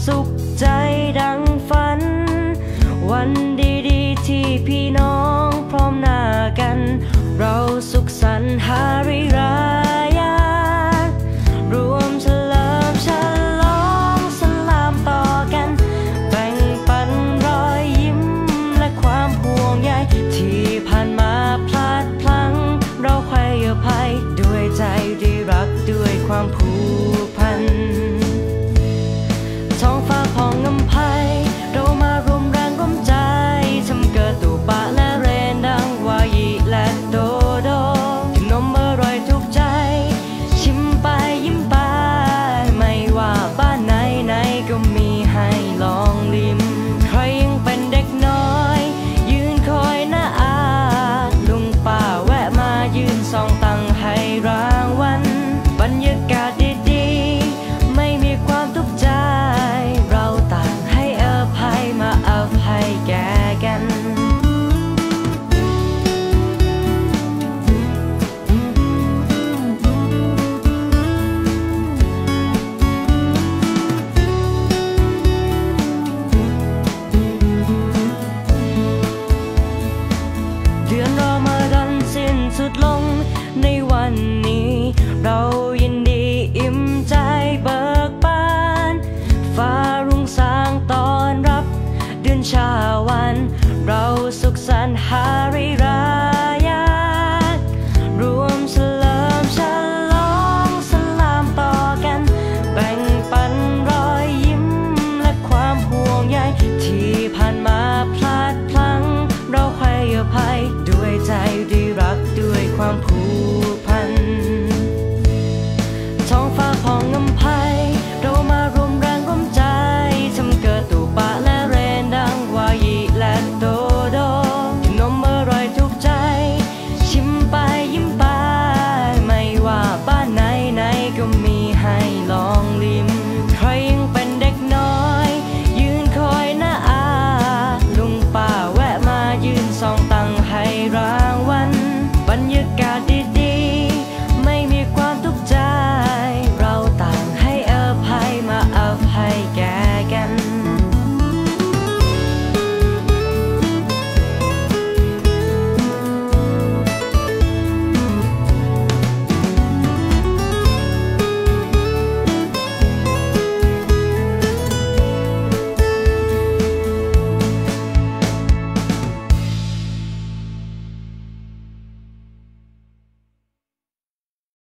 สุขใจดังฝันวันดีๆที่พี่น้องพร้อมหน้ากันเราสุขสันต์ฮาริรายารวมเฉลิมฉลองสลามต่อกันแบ่งปันรอยยิ้มและความห่วงใยที่ผ่านมาพลาดพลั้งเราให้อภัยด้วยใจที่รักด้วยความผูกพันท้องฟ้าของอำไพเรามารวมแรงร่วมใจทำเกิดตูปะและเรนดังวายีและโดโดขนมอร่อยถูกใจชิมไปยิ้มไปไม่ว่าบ้านไหนไหนก็มีให้ลองลิ้มใครยังเป็นเด็กน้อยยืนคอยหน้าอาลุงป้าแวะมายืนส่องตังให้รางวัลบรรยากาศดีๆไม่มีความทุกข์ใจเราต่างให้อภัยมาอภัยแก่กันเดือนรอมฎอนสิ้นสุดลงในวันนี้เรายินดีอิ่มใจเบิกบานฟ้ารุ่งสางต้อนรับเดือนชาวันเราสุขสันต์ฮาริ